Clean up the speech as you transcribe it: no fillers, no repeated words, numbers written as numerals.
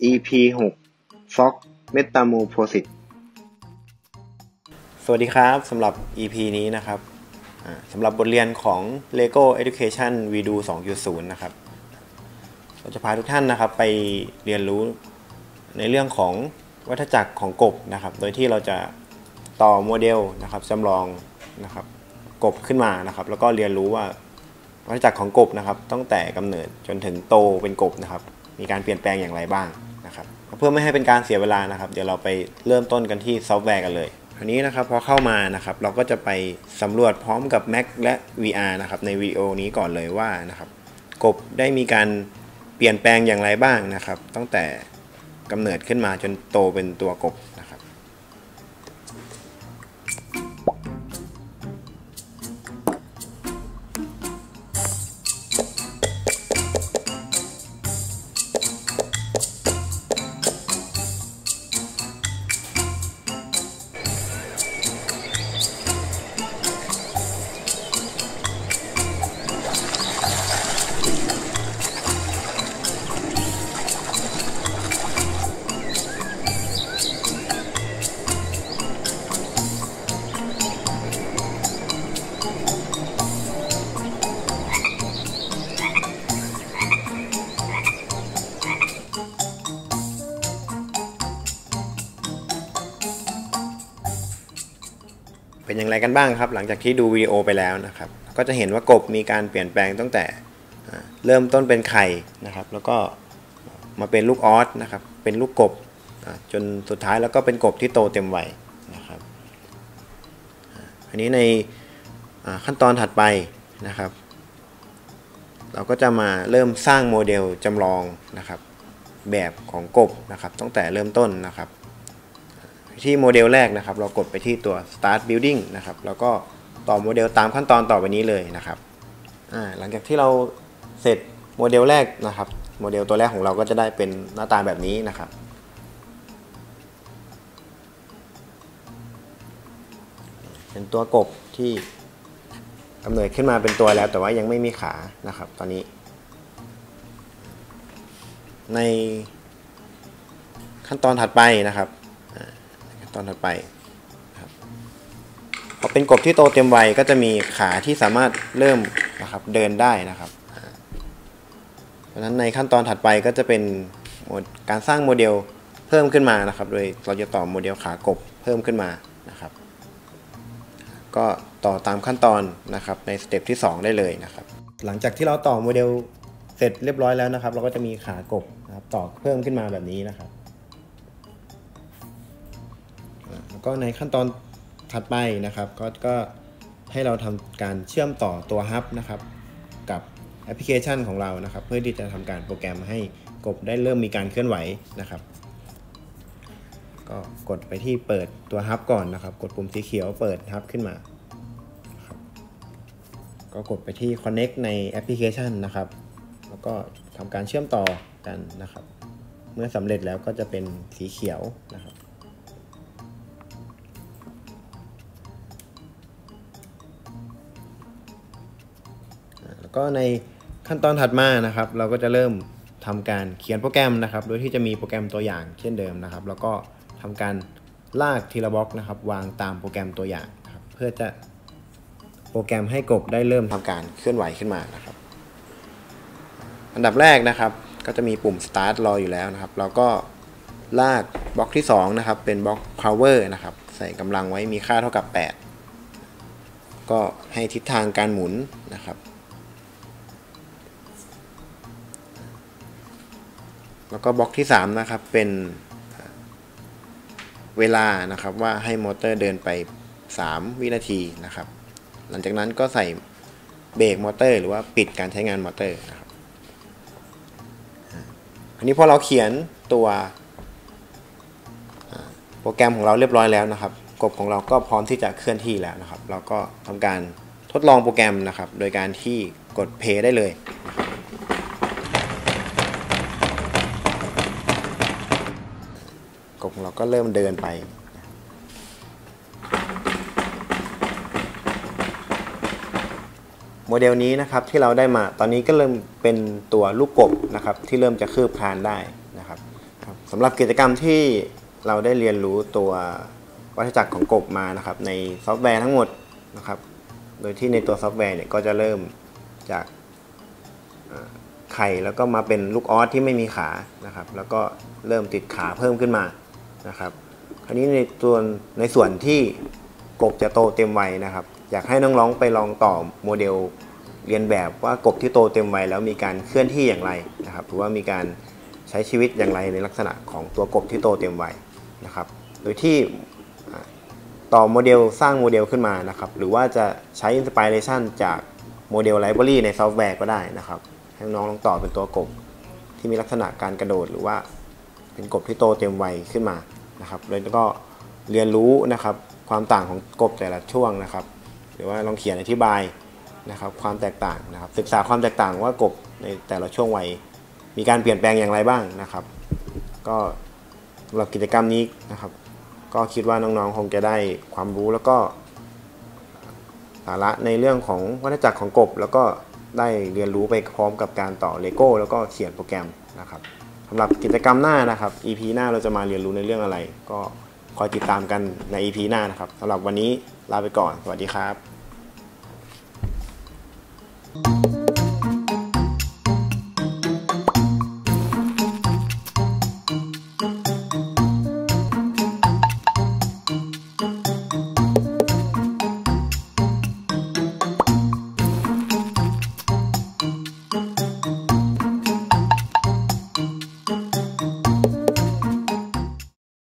EP 6 Fox Metamorphosis สวัสดีครับสำหรับ EP นี้นะครับสำหรับบทเรียนของ LEGO Education Redo 2.0 นะครับเราจะพาทุกท่านนะครับไปเรียนรู้ในเรื่องของวัฏจักรของกบนะครับโดยที่เราจะต่อโมเดลนะครับจำลองนะครับกบขึ้นมานะครับแล้วก็เรียนรู้ว่าวัฏจักรของกบนะครับตั้งแต่กำเนิดจนถึงโตเป็นกบนะครับมีการเปลี่ยนแปลงอย่างไรบ้างนะครับเพื่อไม่ให้เป็นการเสียเวลานะครับเดี๋ยวเราไปเริ่มต้นกันที่ซอฟต์แวร์กันเลยคราวนี้นะครับพอเข้ามานะครับเราก็จะไปสำรวจพร้อมกับ Mac และ VR นะครับในวิดีโอนี้ก่อนเลยว่านะครับกบได้มีการเปลี่ยนแปลงอย่างไรบ้างนะครับตั้งแต่กำเนิดขึ้นมาจนโตเป็นตัวกบนะครับเป็นอย่างไรกันบ้างครับหลังจากที่ดูวิดีโอไปแล้วนะครับก็จะเห็นว่ากบมีการเปลี่ยนแปลงตั้งแต่เริ่มต้นเป็นไข่นะครับแล้วก็มาเป็นลูกออสนะครับเป็นลูกกบจนสุดท้ายแล้วก็เป็นกบที่โตเต็มวัยนะครับอันนี้ในขั้นตอนถัดไปนะครับเราก็จะมาเริ่มสร้างโมเดลจำลองนะครับแบบของกบนะครับตั้งแต่เริ่มต้นนะครับที่โมเดลแรกนะครับเรากดไปที่ตัว start building นะครับแล้วก็ต่อโมเดลตามขั้นตอนต่อไปนี้เลยนะครับหลังจากที่เราเสร็จโมเดลแรกนะครับโมเดลตัวแรกของเราก็จะได้เป็นหน้าตาแบบนี้นะครับเป็นตัวกบที่กำเนิดขึ้นมาเป็นตัวแล้วแต่ว่ายังไม่มีขานะครับตอนนี้ในขั้นตอนถัดไปนะครับตอนถัดไปพอเป็นกบที่โตเต็มวัยก็จะมีขาที่สามารถเริ่มนะครับเดินได้นะครับเพราะฉะนั้นในขั้นตอนถัดไปก็จะเป็นการสร้างโมเดลเพิ่มขึ้นมานะครับโดยเราจะต่อโมเดลขากบเพิ่มขึ้นมานะครับก็ต่อตามขั้นตอนนะครับในสเต็ปที่2ได้เลยนะครับหลังจากที่เราต่อโมเดลเสร็จเรียบร้อยแล้วนะครับเราก็จะมีขากบนะครับต่อเพิ่มขึ้นมาแบบนี้นะครับแล้วก็ในขั้นตอนถัดไปนะครับก็ให้เราทำการเชื่อมต่อตัวฮับนะครับกับแอปพลิเคชันของเรานะครับเพื่อที่จะทำการโปรแกรมให้กบได้เริ่มมีการเคลื่อนไหวนะครับก็กดไปที่เปิดตัวฮับก่อนนะครับกดปุ่มสีเขียวเปิดฮับขึ้นมาก็กดไปที่ Connect ในแอปพลิเคชันนะครับแล้วก็ทำการเชื่อมต่อกันนะครับเมื่อสำเร็จแล้วก็จะเป็นสีเขียวนะครับแล้วก็ในขั้นตอนถัดมานะครับเราก็จะเริ่มทำการเขียนโปรแกรมนะครับโดยที่จะมีโปรแกรมตัวอย่างเช่นเดิมนะครับแล้วก็ทำการลากทีละบล็อกนะครับวางตามโปรแกรมตัวอย่างนะครับเพื่อจะโปรแกรมให้กบได้เริ่มทำการเคลื่อนไหวขึ้นมานะครับอันดับแรกนะครับก็จะมีปุ่ม start รออยู่แล้วนะครับเราก็ลากบล็อกที่2นะครับเป็นบล็อก power นะครับใส่กำลังไว้มีค่าเท่ากับ8ก็ให้ทิศทางการหมุนนะครับแล้วก็บล็อกที่3นะครับเป็นเวลานะครับว่าให้มอเตอร์เดินไป3วินาทีนะครับหลังจากนั้นก็ใส่เบรกมอเตอร์หรือว่าปิดการใช้งานมอเตอร์นะครับอันนี้พอเราเขียนตัวโปรแกรมของเราเรียบร้อยแล้วนะครับกบของเราก็พร้อมที่จะเคลื่อนที่แล้วนะครับเราก็ทำการทดลองโปรแกรมนะครับโดยการที่กด play ได้เลยกบของเราก็เริ่มเดินไปโมเดลนี้นะครับที่เราได้มาตอนนี้ก็เริ่มเป็นตัวลูกกบนะครับที่เริ่มจะคืบคลานได้นะครับสำหรับกิจกรรมที่เราได้เรียนรู้ตัววัฏจักรของกบมานะครับในซอฟต์แวร์ทั้งหมดนะครับโดยที่ในตัวซอฟต์แวร์เนี่ยก็จะเริ่มจากไข่แล้วก็มาเป็นลูกออสที่ไม่มีขานะครับแล้วก็เริ่มติดขาเพิ่มขึ้นมานะครับคราวนี้ในส่วนที่กบจะโตเต็มวัยนะครับอยากให้น้องๆไปลองต่อโมเดลเรียนแบบว่ากบที่โตเต็มวัยแล้วมีการเคลื่อนที่อย่างไรนะครับหรือว่ามีการใช้ชีวิตอย่างไรในลักษณะของตัวกบที่โตเต็มวัยนะครับโดยที่ต่อโมเดลสร้างโมเดลขึ้นมานะครับหรือว่าจะใช้อินสปิเรชันจากโมเดลไลบรารีในซอฟต์แวร์ก็ได้นะครับให้น้องลองต่อเป็นตัวกบที่มีลักษณะการกระโดดหรือว่าเป็นกบที่โตเต็มวัยขึ้นมานะครับแล้วก็เรียนรู้นะครับความต่างของกบแต่ละช่วงนะครับหรือว่าลองเขียนอธิบายนะครับความแตกต่างนะครับศึกษาความแตกต่างว่ากบในแต่ละช่วงวัยมีการเปลี่ยนแปลงอย่างไรบ้างนะครับก็สำหรับกิจกรรมนี้นะครับก็คิดว่าน้องๆคงจะได้ความรู้แล้วก็สาระในเรื่องของวัฏจักรของกบแล้วก็ได้เรียนรู้ไปพร้อมกับการต่อเลโก้แล้วก็เขียนโปรแกรมนะครับสำหรับกิจกรรมหน้านะครับ EP หน้าเราจะมาเรียนรู้ในเรื่องอะไรก็คอยติดตามกันใน EP หน้านะครับสำหรับวันนี้ลาไปก่อนสวัสดีครับ